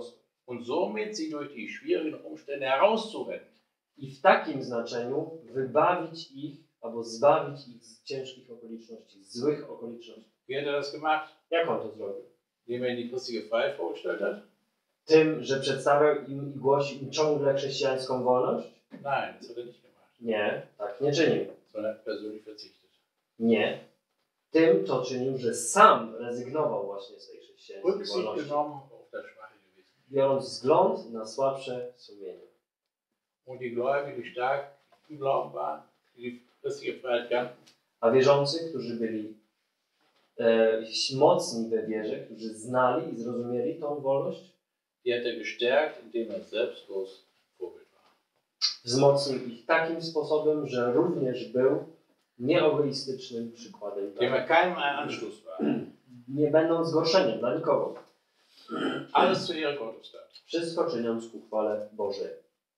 und somit sie durch die schwierigen Umstände herauszuretten. I w takim znaczeniu wybawić ich albo zbawić ich z ciężkich okoliczności, z złych okoliczności. Wie hat er das gemacht? Jak on to zrobił? Indem er ihnen die christliche Freiheit vorgestellt hat? Tym, że przedstawiał im i głosił im ciągle chrześcijańską wolność? Nein, das hat er nicht gemacht. Nie, tak nie czynił. Sondern er hat persönlich verzichtet. Nie. Tym to czynił, że sam rezygnował właśnie z tej chrześcijańskiej Rücksicht wolności, genommen auf das schwache Gewissen. biorąc wzgląd na słabsze sumienie. Und die Gläubigen, die stark im Glauben waren, die die christliche Freiheit kannten, A wierzący, którzy byli e, mocni we wierze, którzy znali i zrozumieli tą wolność, die hat er gestärkt, indem er selbstlos Vorbild war. wzmocnił ich takim sposobem, że również był nieegoistycznym przykładem, Dem er keinem ein Anstoß war. nie będąc zgorszeniem dla nikogo. Alles zu Ehre Gottes tat. Wszystko czyniąc ku chwale Bożej.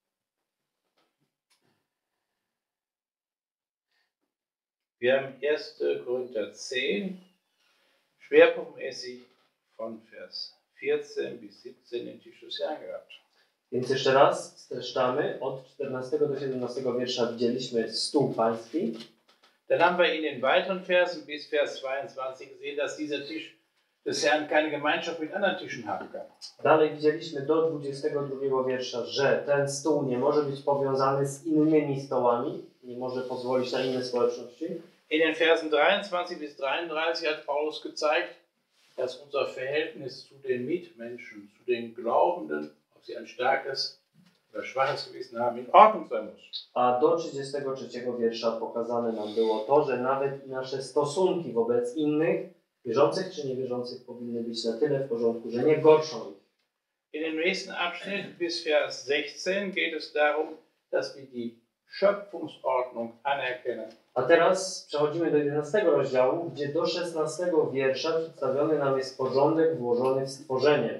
Wir haben erster Korinther zehn, schwerpunktmäßig von Vers vierzehn bis siebzehn den Tisch des Herrn gehabt. Więc jeszcze raz streszczamy, od czternastego do siedemnastego wiersza widzieliśmy stół pański. Dann haben wir in den weiteren Versen bis Vers zweiundzwanzig gesehen, dass dieser Tisch des Herrn keine Gemeinschaft mit anderen Tischen haben kann. Dalej widzieliśmy do dwudziestego drugiego wiersza, że ten stół nie może być powiązany z innymi stołami, nie może pozwolić na inne społeczności. In den Versen dreiundzwanzig bis dreiunddreißig hat Paulus gezeigt, dass unser Verhältnis zu den Mitmenschen, zu den Glaubenden, ob sie ein starkes oder schwaches Gewissen haben, in Ordnung sein muss. A do trzydziestego trzeciego wiersza pokazane nam było to, że nawet i nasze stosunki wobec innych, wierzących czy niewierzących, powinny być na tyle w porządku, że nie gorszą ich. In dem nächsten Abschnitt bis Vers sechzehn geht es darum, dass wir die Schöpfungsordnung anerkennen. A teraz przechodzimy do jedenastego rozdziału, gdzie do szesnastego wiersza przedstawiony nam jest porządek włożony w stworzenie.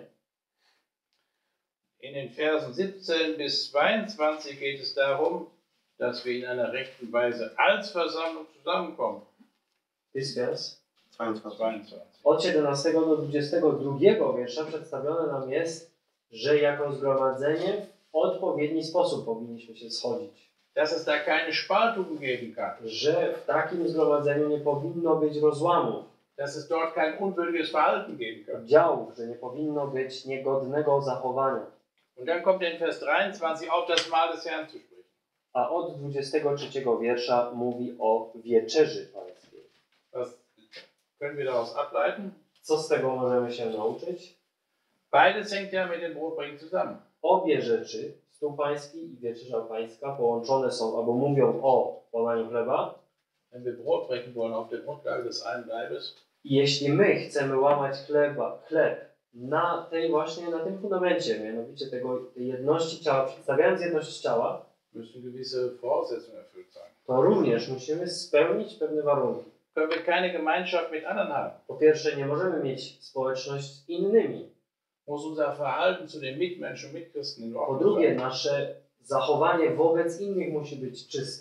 In den Versen siebzehn bis zweiundzwanzig geht es darum, dass wir in einer rechten Weise als Versammlung zusammenkommen. Jest vers. zweiundzwanzig. Od siedemnastego do dwudziestego drugiego wiersza przedstawione nam jest, że jako zgromadzenie w odpowiedni sposób powinniśmy się schodzić. Dass es da keine Spaltung geben kann. Że w takim zgromadzeniu nie powinno być rozłamów, Dass es dort kein unwürdiges Verhalten geben kann. działów, że nie powinno być niegodnego zachowania. Und dann kommt in Vers dreiundzwanzig auf das Mahl des Herrn zu sprechen. A od dwudziestego trzeciego wiersza mówi o wieczerzy pańskiej. Was können wir daraus ableiten? Co z tego możemy się nauczyć? Beides hängt ja mit dem Brotbrechen zusammen. Obie rzeczy, stół pański i wieczerza pańska, połączone są albo mówią o łamaniu chleba. Wenn wir Brot brechen wollen auf der Grundlage des einen Leibes, I jeśli my chcemy łamać chleba, chleb na tej właśnie, na tym fundamencie, mianowicie tego, tej jedności ciała, przedstawiając jedność ciała, müssen gewisse Voraussetzungen erfüllt sein. to również musimy spełnić pewne warunki. Können wir keine Gemeinschaft mit anderen haben, Po pierwsze, nie możemy mieć społeczność z innymi. muss unser Verhalten zu den Mitmenschen, Mitchristen in Po Ordnung drugie, sein. nasze zachowanie wobec innych musi być czyste.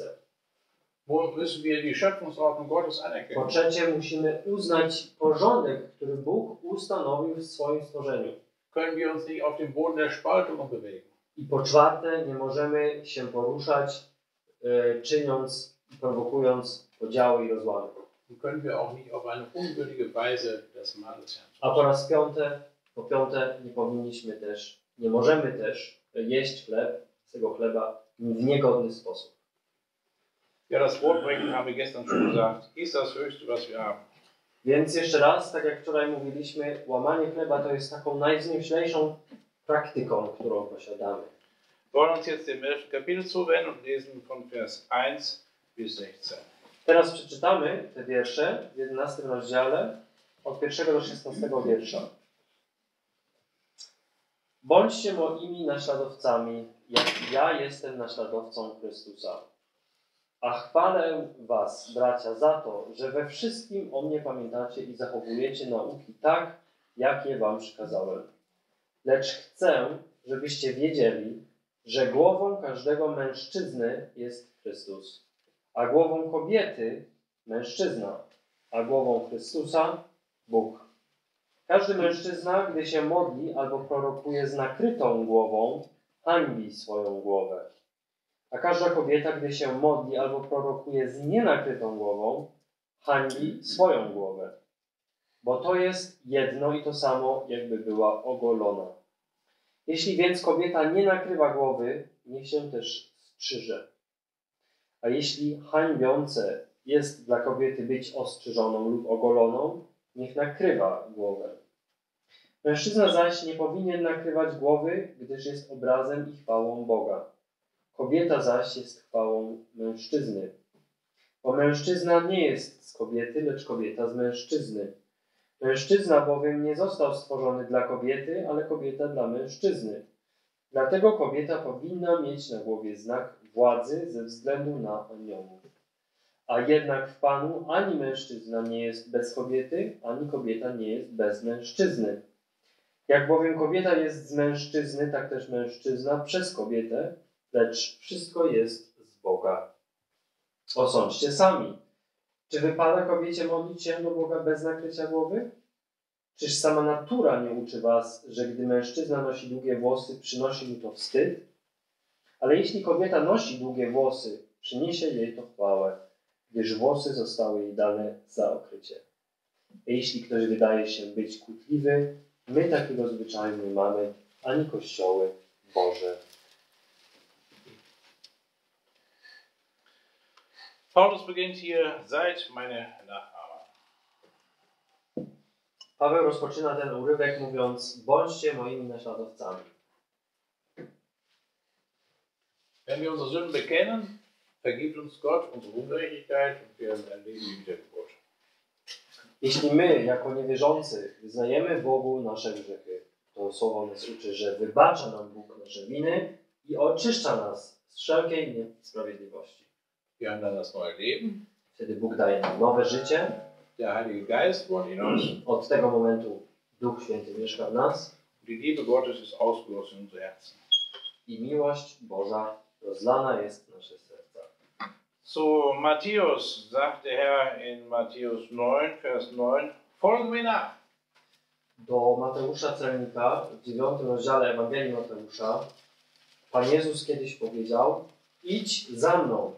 Wo müssen wir die Schöpfungsordnung Gottes Po anerkennen? trzecie, musimy uznać porządek, który Bóg ustanowił w swoim stworzeniu. Können wir uns nicht auf dem Boden der Spaltung bewegen? I po czwarte, nie możemy się poruszać, e, czyniąc i prowokując podziały i rozłamy. Und können wir auch nicht auf eine unwürdige Weise das Mahl des Herrn. A po raz piąte, po piąte, nie powinniśmy też, nie możemy też jeść chleb, z tego chleba w niegodny sposób. Ja, das Brotbrechen haben wir gestern schon gesagt, ist das Höchste, was wir haben. Więc jeszcze raz, tak jak wczoraj mówiliśmy, łamanie chleba to jest taką najwznioślejszą praktyką, którą posiadamy. Wir wollen uns jetzt dem elften Kapitel zuwenden und lesen von Vers eins bis sechzehn. Teraz przeczytamy te wiersze w jedenastym rozdziale od pierwszego do szesnastego wiersza. Bądźcie moimi naśladowcami, jak ja jestem naśladowcą Chrystusa. A chwalę was, bracia, za to, że we wszystkim o mnie pamiętacie i zachowujecie nauki tak, jak je wam przykazałem. Lecz chcę, żebyście wiedzieli, że głową każdego mężczyzny jest Chrystus, a głową kobiety mężczyzna, a głową Chrystusa Bóg. Każdy mężczyzna, gdy się modli albo prorokuje z nakrytą głową, hańbi swoją głowę. A każda kobieta, gdy się modli albo prorokuje z nienakrytą głową, hańbi swoją głowę. Bo to jest jedno i to samo, jakby była ogolona. Jeśli więc kobieta nie nakrywa głowy, niech się też strzyże. A jeśli hańbiące jest dla kobiety być ostrzyżoną lub ogoloną, niech nakrywa głowę. Mężczyzna zaś nie powinien nakrywać głowy, gdyż jest obrazem i chwałą Boga. Kobieta zaś jest chwałą mężczyzny. Bo mężczyzna nie jest z kobiety, lecz kobieta z mężczyzny. Mężczyzna bowiem nie został stworzony dla kobiety, ale kobieta dla mężczyzny. Dlatego kobieta powinna mieć na głowie znak władzy ze względu na aniołów. A jednak w Panu ani mężczyzna nie jest bez kobiety, ani kobieta nie jest bez mężczyzny. Jak bowiem kobieta jest z mężczyzny, tak też mężczyzna przez kobietę, lecz wszystko jest z Boga. Osądźcie sami. Czy wypada kobiecie modlić się do Boga bez nakrycia głowy? Czyż sama natura nie uczy was, że gdy mężczyzna nosi długie włosy, przynosi mu to wstyd? Ale jeśli kobieta nosi długie włosy, przyniesie jej to chwałę, gdyż włosy zostały jej dane za okrycie. A jeśli ktoś wydaje się być kłótliwy, my takiego zwyczaju nie mamy, ani kościoły Boże. Paulus beginnt hier, seid meine Nachahmer. Paweł rozpoczyna ten urywek mówiąc, bądźcie moimi naśladowcami. Wenn wir unsere Sünden bekennen, vergibt uns Gott unsere Ungerechtigkeit und wir erleben die Wiedergeburt. Jeśli my, jako niewierzący, wyznajemy Bogu nasze grzechy, to słowo nas uczy, że wybacza nam Bóg nasze winy i oczyszcza nas z wszelkiej niesprawiedliwości. Wir haben dann das neue Leben. Wtedy Bóg daje nam nowe życie. Der Heilige Geist wohnt in uns. Od tego momentu Duch Święty mieszka w nas. Die Liebe Gottes ist ausgegossen in unsere Herzen. I miłość Boża rozlana jest w nasze serca. Zu Matthäus sagt der Herr in Matthäus neun, Vers neun, folgen mir nach. Do Mateusza Celnika w dziewiątym rozdziale Ewangelii Mateusza Pan Jezus kiedyś powiedział, idź za mną.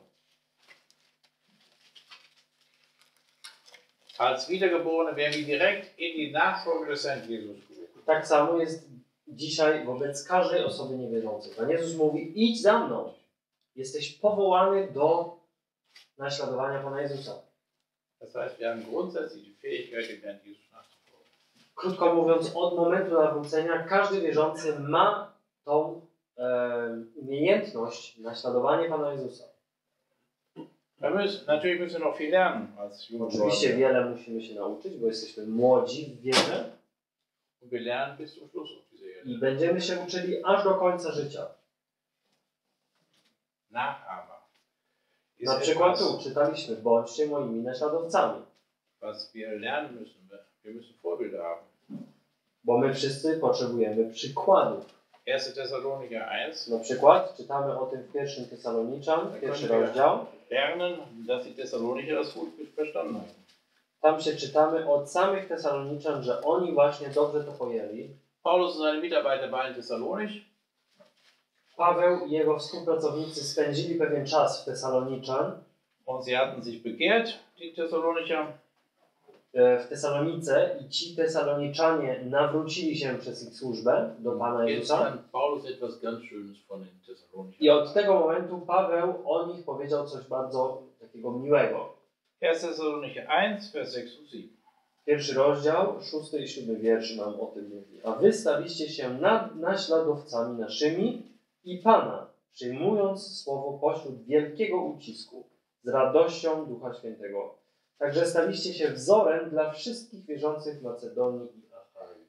Als Wiedergeborene werden wir direkt in die Nachfolge des Herrn Jesus gerufen. Tak samo jest dzisiaj wobec każdej osoby niewierzącej. Pan Jezus mówi, idź za mną. Jesteś powołany do naśladowania Pana Jezusa. Das heißt, wir haben grundsätzlich die Fähigkeit, dem Herrn Jesus nachzufolgen. Krótko mówiąc, od momentu nawrócenia każdy wierzący ma tą e, umiejętność naśladowania Pana Jezusa. Wir müssen, natürlich müssen wir noch viel lernen als junge Oczywiście Leute. wiele musimy się nauczyć, bo jesteśmy młodzi w wierze Und wir lernen bis zum Schluss auf diese Erde. i będziemy się uczyli aż do końca życia. Nachahmer ist Na przykład etwas, tu czytaliśmy, bądźcie moimi naśladowcami, was wir lernen müssen. Wir müssen Vorbilder haben. bo my wszyscy potrzebujemy przykładów. erster Thessalonicher eins. Na przykład czytamy o tym w pierwszym Tesaloniczan, pierwszy rozdział. Lernen, dass die Thessalonicher das gut verstanden haben. Tam się czytamy od samych Tesaloniczan, że oni właśnie dobrze to pojęli. Paulus und seine Mitarbeiter waren in Thessalonich. Paweł i jego współpracownicy spędzili pewien czas w Tesaloniczan, Und sie hatten sich bekehrt, die Thessalonicher. w Tesalonice i ci Tesaloniczanie nawrócili się przez ich służbę do Pana Jetzt Jezusa. kann Paulus etwas ganz Schönes von den Thessalonichern. I od tego momentu Paweł o nich powiedział coś bardzo takiego miłego. erster Thessalonicher eins, Vers sechs und sieben. Pierwszy rozdział, szósty i siódmy wiersz nam o tym mówi. A wy staliście się nad, naśladowcami naszymi i Pana, przyjmując słowo pośród wielkiego ucisku, z radością Ducha Świętego. Także staliście się wzorem dla wszystkich wierzących w Macedonii i Achai.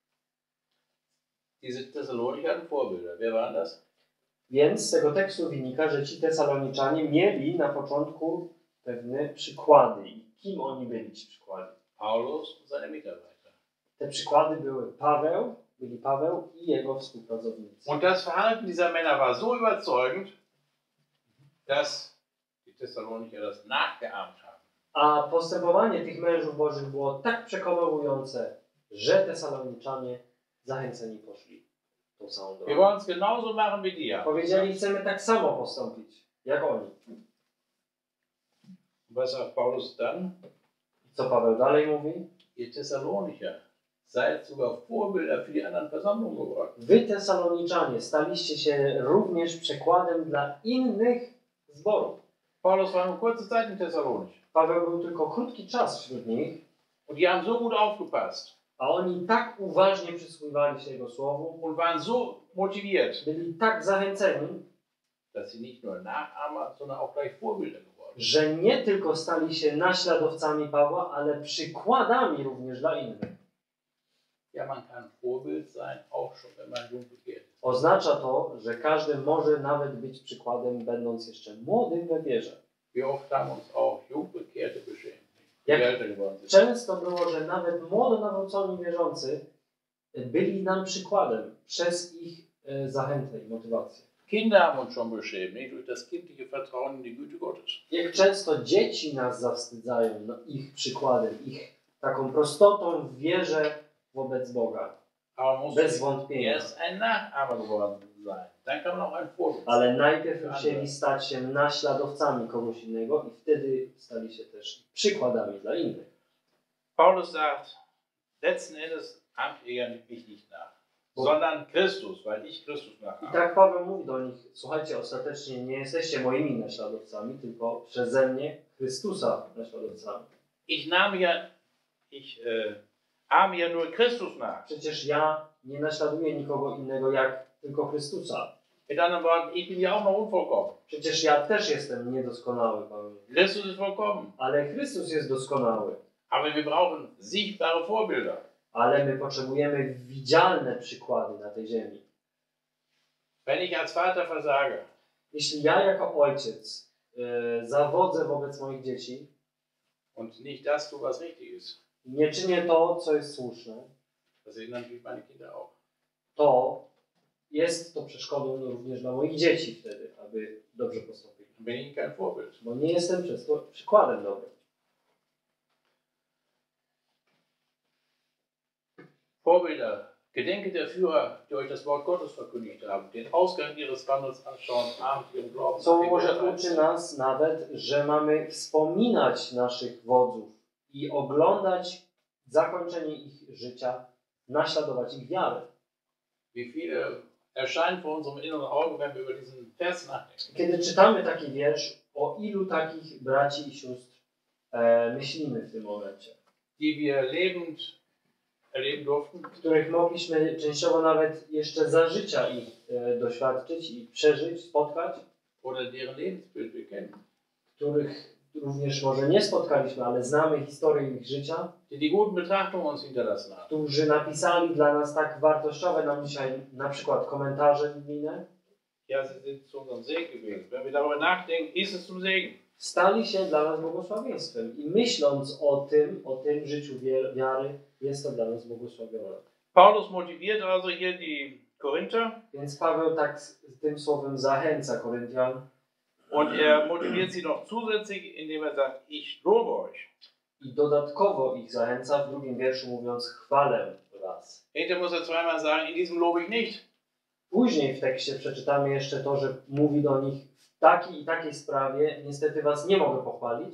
Diese Thessalonicher hatten Vorbilder. Wer waren das? Więc z tego tekstu wynika, że ci Tesaloniczanie mieli na początku pewne przykłady. I kim oni byli ci przykłady? Paulus und seine Mitarbeiter. Te przykłady były Paweł, byli Paweł i jego współpracownicy. Und das Verhalten dieser Männer war so überzeugend, dass die Thessalonicher das nachgeahmt haben. A postępowanie tych mężów bożych było tak przekonujące, że Tesaloniczanie zachęceni poszli tą samą Wir drogą. wollen es genauso machen wie die. Powiedzieli, chcemy tak samo postąpić, jak oni. Was sagt Paulus dann? Co Paweł dalej mówi? Ihr Thessalonicher seid sogar Vorbilder für die anderen Versammlungen geworden. Wy, Tesaloniczanie, staliście się również przykładem dla innych zborów. Paulus war nur kurze Zeit in Thessalonich. Paweł był tylko krótki czas wśród nich, Und die haben so gut aufgepasst a oni tak uważnie przysłuchiwali się Jego słowu, und waren so motiviert, byli tak zachęceni, dass sie nicht nur Nachahmer, sondern auch gleich Vorbilder geworden sind. że nie tylko stali się naśladowcami Pawła, ale przykładami również dla innych. Ja, man kann Vorbild sein, auch schon wenn man jung begehrt ist. Oznacza to, że każdy może nawet być przykładem, będąc jeszcze młodym we wierze. Wie oft haben uns auch Jungbekehrte beschämt, die Jak älter geworden sind. często było, że nawet młodo nawróceni wierzący byli nam przykładem przez ich e, zachętę i motywację. Kinder haben uns schon beschämt, nicht? Durch das kindliche Vertrauen in die Güte Gottes. Jak często dzieci nas zawstydzają no, ich przykładem, ich taką prostotą w wierze wobec Boga. Aber man muss Bez wątpienia. erst ein Nachahmer geworden sein. Dann kann man auch ein Vorbild sein. Ale najpierw musieli stać się naśladowcami kogoś innego i wtedy stali się też przykładami dla innych. Paulus sagt, letzten Endes ahmt ihr mich nicht nach, sondern Christus, weil ich Christus I nachahme. tak Paweł mówi do nich, słuchajcie, ostatecznie nie jesteście moimi naśladowcami, tylko przeze mnie Chrystusa naśladowcami. Ich nahm ja, ich äh, ahme ja nur Christus nach. Przecież ja nie naśladuję nikogo innego jak tylko Chrystusa. Mit anderen Worten, ich bin ja auch noch unvollkommen. Przecież ja też jestem niedoskonały, Paweł mówi. Christus ist vollkommen. Ale Chrystus jest doskonały. Aber wir brauchen sichtbare Vorbilder. Ale my potrzebujemy widzialne przykłady na tej ziemi. Wenn ich als Vater versage, Jeśli ja jako ojciec e, zawodzę wobec moich dzieci und nicht das tue, was richtig ist, i nie czynię to, co jest słuszne, das sehen natürlich meine Kinder auch. to jest to przeszkodą również dla moich dzieci wtedy, aby dobrze postąpili. Dann bin ich kein Vorbild. Bo nie jestem przez to przykładem dobrym. Vorbilder, gedenke der Führer, die euch das Wort Gottes verkündigt haben, den Ausgang ihres Wandels anschauen, ahmt ihren Glauben. Co den może Gott uczy einsetzt. nas nawet, że mamy wspominać naszych wodzów i oglądać zakończenie ich życia, naśladować ich wiarę. Wie viele erscheinen vor unserem inneren Auge, wenn wir über diesen Vers nachdenken. Kiedy czytamy taki wiersz, o ilu takich braci i sióstr e, myślimy w tym momencie, Die wir lebend erleben durften, których mogliśmy częściowo nawet jeszcze za życia ich e, doświadczyć i przeżyć, spotkać, oder deren Lebensbild wir kennen, których również może nie spotkaliśmy, ale znamy historię ich życia, die die guten Betrachtungen uns hinterlassen haben. którzy napisali dla nas tak wartościowe nam dzisiaj na przykład komentarze biblijne, Ja, sie sind zu unserem Segen gewesen. Wenn wir darüber nachdenken, ist es zum Segen. stali się dla nas błogosławieństwem. I myśląc o tym, o tym życiu wie- wiary, jest to dla nas błogosławione. Paulus motiviert also hier die Korinther Więc Paweł tak z z tym słowem zachęca Koryntian und er motiviert sie noch zusätzlich, indem er sagt, ich lobe euch. i dodatkowo ich zachęca w drugim wierszu mówiąc chwalę was. Hinterher muss er zweimal sagen, in diesem lobe ich nicht. Później w tekście przeczytamy jeszcze to, że mówi do nich w takiej i takiej sprawie niestety was nie mogę pochwalić,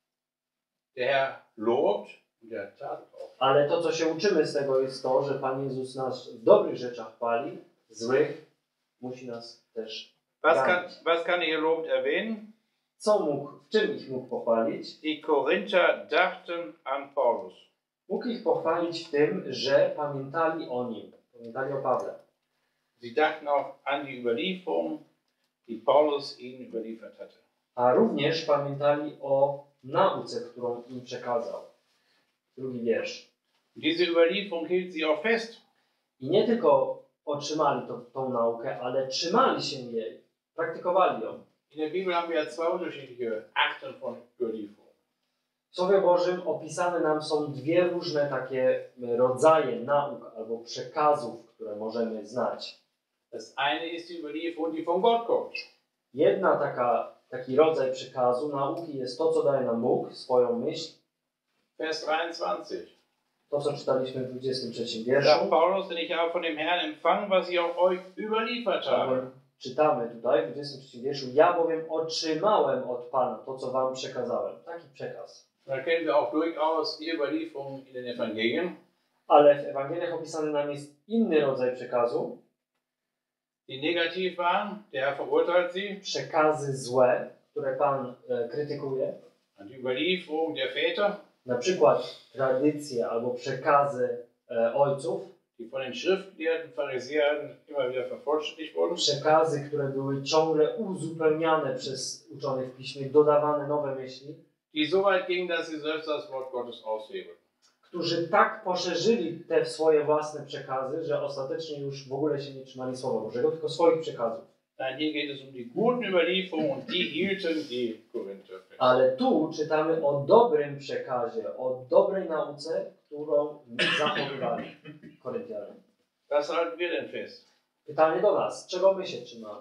Der Herr lobt und der tadelt auch. ale to co się uczymy z tego jest to, że Pan Jezus nas w dobrych rzeczach chwali, w złych musi nas też Was kann, ganić. was kann er hier lobend erwähnen? Co mógł, w czym ich mógł pochwalić? Die Korinther dachten an Paulus. Mógł ich pochwalić w tym, że pamiętali o nim, pamiętali o Pawle. Sie dachten auch an die Überlieferung, die Paulus ihnen überliefert hatte. A również pamiętali o nauce, którą im przekazał. Drugi wiersz. Diese Überlieferung hielt sie auch fest. I nie tylko otrzymali to, tą naukę, ale trzymali się jej, praktykowali ją. In der Bibel haben wir ja zwei unterschiedliche Arten von Überlieferung. W Słowie Bożym opisane nam są dwie różne takie rodzaje nauk albo przekazów, które możemy znać. Das eine ist die Überlieferung, die von Gott kommt. Jedna taka, taki rodzaj przekazu, nauki jest to, co daje nam Bóg, swoją myśl. Vers dreiundzwanzig. To, co czytaliśmy w dwudziestym trzecim Sagt wierszu. Paulus, denn ich habe von dem Herrn empfangen, was ich auch euch überliefert habe. Albo czytamy tutaj w dwudziestym trzecim wierszu. Ja bowiem otrzymałem od Pana to, co wam przekazałem. Taki przekaz. Da kennen wir auch durchaus die Überlieferung in den Evangelien. Ale w Ewangeliach opisany nam jest inny rodzaj przekazu. Die negativ waren, der Herr verurteilt sie. Przekazy złe, które Pan e, krytykuje. Die Überlieferung der Väter, Na przykład tradycje albo przekazy e, ojców. die von den Schriftgelehrten, Pharisäern immer wieder vervollständigt wurden. Przekazy, które były ciągle uzupełniane przez uczonych w piśmie, dodawane nowe myśli. Die so weit gingen, dass sie selbst das Wort Gottes aushebeln. Którzy tak poszerzyli te swoje własne przekazy, że ostatecznie już w ogóle się nie trzymali Słowa Bożego, tylko swoich przekazów. Nein, hier geht es um die guten Überlieferungen und die hielten die Korinther fest. Ale tu czytamy o dobrym przekazie, o dobrej nauce, którą zachowywali Koryntianie. Was halten wir denn fest? Pytanie do nas, czego my się trzymamy?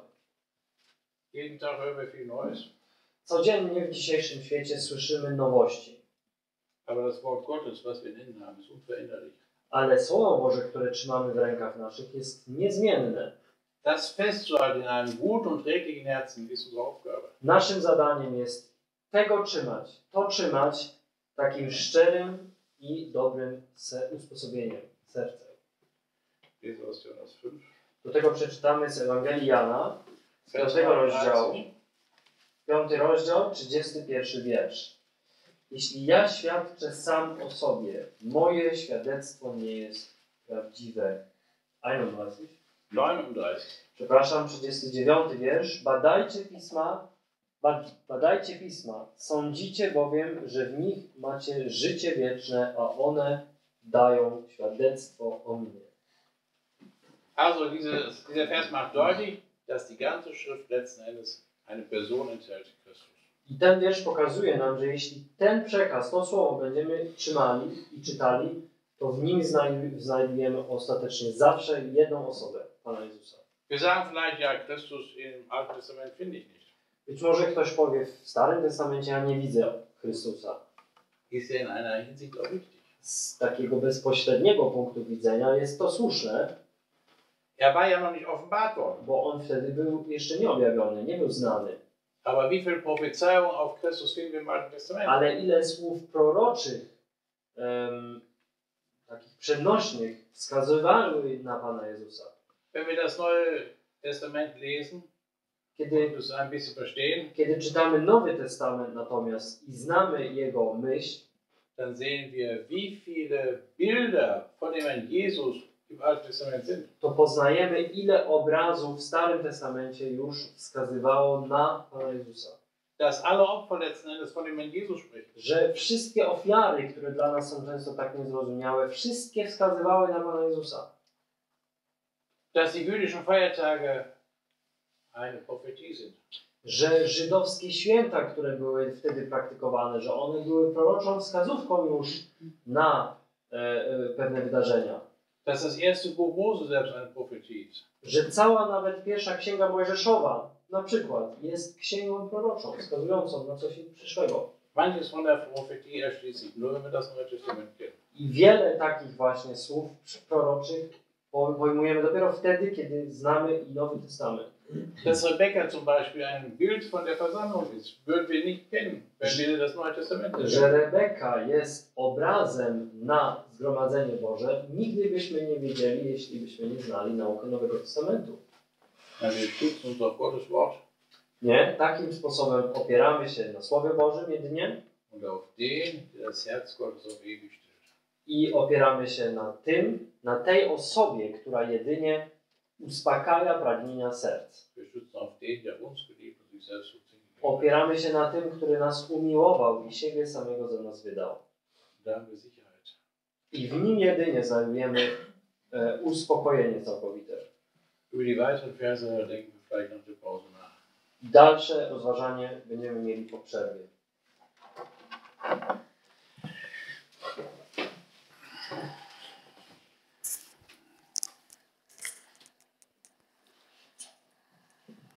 Jeden Tag hören wir viel Neues, Codziennie w dzisiejszym świecie słyszymy nowości, aber das Wort Gottes, was wir in Händen haben, ist unveränderlich. ale Słowo Boże, które trzymamy w rękach naszych, jest niezmienne. Das festzuhalten in einem guten und redlichen Herzen ist unsere Aufgabe. Naszym zadaniem jest tego trzymać, to trzymać takim szczerym i dobrym se- usposobieniem serca. Lese aus Johannes fünf. Do tego przeczytamy z Ewangelii Jana, z Vers piątego rozdziału, dreiunddreißig. piąty rozdział, trzydziesty pierwszy wiersz. Jeśli ja świadczę sam o sobie, moje świadectwo nie jest prawdziwe. einunddreißig. neununddreißig. Przepraszam, trzydziesty dziewiąty wiersz. Badajcie pisma, bad, badajcie pisma, sądzicie bowiem, że w nich macie życie wieczne, a one dają świadectwo o mnie. Also dieses, dieser Vers macht deutlich, dass die ganze Schrift letzten Endes eine Person enthält, Christus. I ten wiersz pokazuje nam, że jeśli ten przekaz, to słowo będziemy trzymali i czytali, to w nim znajdu- znajdujemy ostatecznie zawsze jedną osobę, Pana Jezusa. Wir sagen vielleicht, ja, Christus im Alten Testament finde ich nicht. Być może ktoś powie, w Starym Testamencie ja nie widzę Chrystusa. Ist er in einer Hinsicht auch richtig? Z takiego bezpośredniego punktu widzenia jest to słuszne, Er war ja noch nicht offenbart worden. bo on wtedy był jeszcze nieobjawiony, nie był znany. Aber wie viele Prophezeiungen auf Christus finden wir im Alten Testament? Ale ile słów proroczych, em, takich przenośnych, wskazywały na Pana Jezusa. Wenn wir das Neue Testament lesen Kiedy, und es ein bisschen verstehen, kiedy czytamy Nowy Testament natomiast i znamy jego myśl, dann sehen wir, wie viele Bilder von dem Herrn Jesus im Alten Testament sind. to poznajemy, ile obrazów w Starym Testamencie już wskazywało na Pana Jezusa. Dass alle Opfer letzten Endes von dem Herrn Jesus sprechen. Że wszystkie ofiary, które dla nas są często tak niezrozumiałe, wszystkie wskazywały na Pana Jezusa. Dass die jüdischen Feiertage eine Prophetie sind. Że żydowskie święta, które były wtedy praktykowane, że one były proroczą wskazówką już na e, e, pewne wydarzenia. Dass das erste Buch Mose selbst eine Prophetie ist. Że cała nawet pierwsza księga Mojżeszowa, na przykład, jest księgą proroczą, wskazującą na coś przyszłego. Manches von der Prophetie erschließt sich nur, wenn wir das Neue Testament kennen. I wiele takich właśnie słów proroczych pojmujemy dopiero wtedy, kiedy znamy i Nowy Testament. Dass Rebekka zum Beispiel ein Bild von der Versammlung ist, würden wir nicht kennen, wenn wir das Neue Testament Że kennen. Rebeka jest obrazem na zgromadzenie Boże, nigdy byśmy nie wiedzieli, jeśli byśmy nie znali nauki Nowego Testamentu. Ja, wir stützen uns auf Gottes Wort Nie? Takim sposobem opieramy się na Słowie Bożym jedynie und auf den, der das Herz Gottes auf ewig stellt. i opieramy się na tym, na tej osobie, która jedynie uspokaja pragnienia serc. Wir stützen auf den, der uns geliebt und sich selbst uns hingegeben hat. Opieramy się na tym, który nas umiłował i siebie samego za nas wydał. Da haben wir Sicherheit. I w nim jedynie znajdujemy e, uspokojenie całkowite. Über die weiteren Verse denken wir vielleicht nach der Pause nach. Dalsze rozważanie będziemy mieli po przerwie.